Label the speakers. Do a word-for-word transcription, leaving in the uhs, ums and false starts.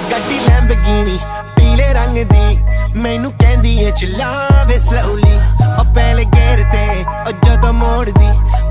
Speaker 1: ਗੱਡੀ ਲੈਂਬਗੀਨੀ पीले रंग दी मैनू कहंदी है चला वे स्लोली ओ पहले